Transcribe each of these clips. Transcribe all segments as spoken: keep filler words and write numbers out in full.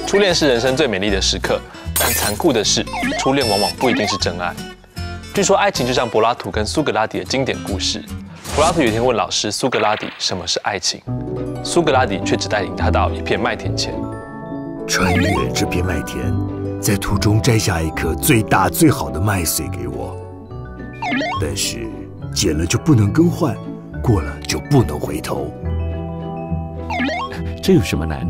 初恋是人生最美丽的时刻，但残酷的是，初恋往往不一定是真爱。据说爱情就像柏拉图跟苏格拉底的经典故事。柏拉图有一天问老师苏格拉底什么是爱情，苏格拉底却只带领他到一片麦田前， 穿越这片麦田，在途中摘下一颗最大最好的麦穗给我，但是捡了就不能更换，过了就不能回头。 这有什么难？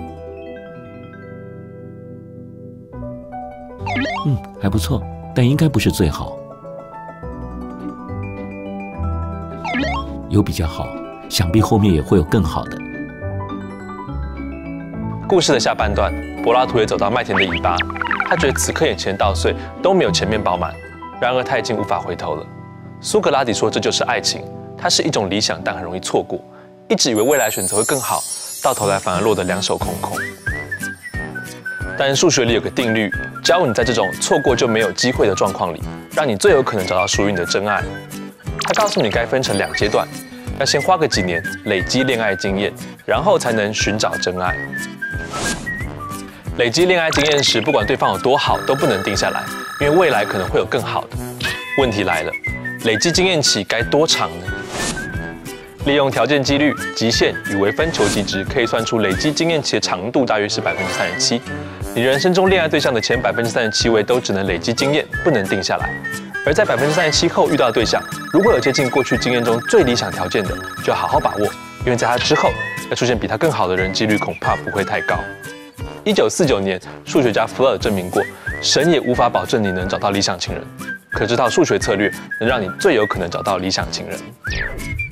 嗯，还不错，但应该不是最好。有比较好，想必后面也会有更好的。 故事的下半段，柏拉图也走到麦田的尾巴，他觉得此刻眼前的稻穗都没有前面饱满，然而他已经无法回头了。苏格拉底说这就是爱情，它是一种理想，但很容易错过。一直以为未来选择会更好，到头来反而落得两手空空。但数学里有个定律，教你在这种错过就没有机会的状况里，让你最有可能找到属于你的真爱。他告诉你该分成两阶段，要先花个几年累积恋爱经验，然后才能寻找真爱。累积恋爱经验时，不管对方有多好，都不能定下来，因为未来可能会有更好的。问题来了，累积经验期该多长呢？利用条件几率、极限与微分求极值，可以算出累积经验期的长度大约是百分之三十七。你人生中恋爱对象的前百分之三十七位都只能累积经验，不能定下来。而在百分之三十七后遇到的对象，如果有接近过去经验中最理想条件的，就要好好把握，因为在他之后要出现比他更好的人，几率恐怕不会太高。一九四九年，数学家福尔证明过，神也无法保证你能找到理想情人，可这套数学策略能让你最有可能找到理想情人。